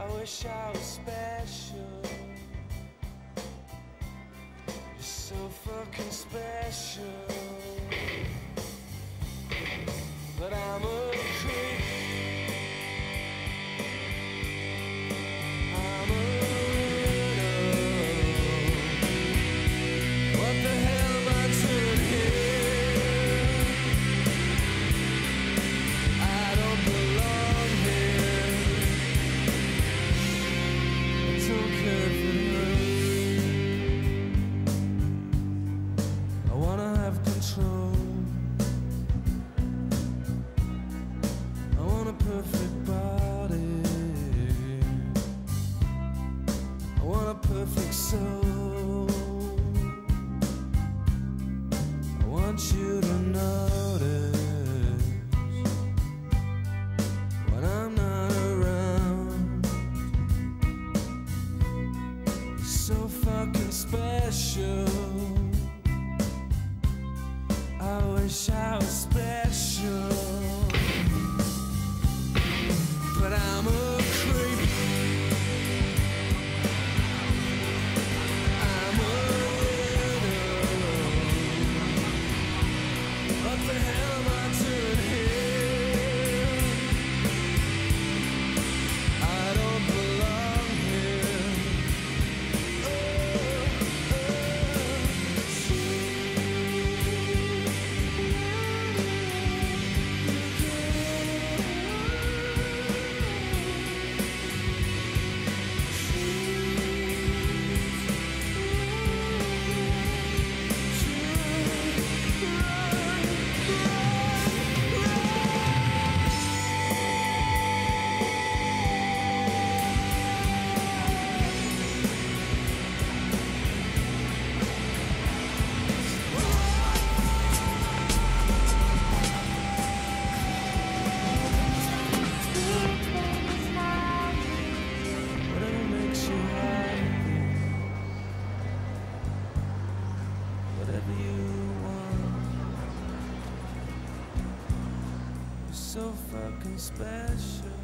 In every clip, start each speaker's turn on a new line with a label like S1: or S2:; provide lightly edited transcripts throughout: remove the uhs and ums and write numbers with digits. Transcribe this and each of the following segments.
S1: I wish I was special. You're so fucking special. But I'm a creep. I'm a widow. What the hell am I doing here? I don't belong here. I don't care if it hurts. I wanna have control. I want a perfect body. I want a perfect soul. I want you to notice when I'm not around. You're so fucking special. I wish I was special. But I'm a creep. I'm a widow. What the hell am I doing here? I don't belong here. Whatever makes you happy, whatever you want. You're so fucking special.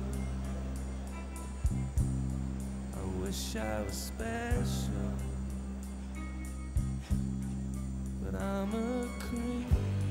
S1: I wish I was special, but I'm a creep.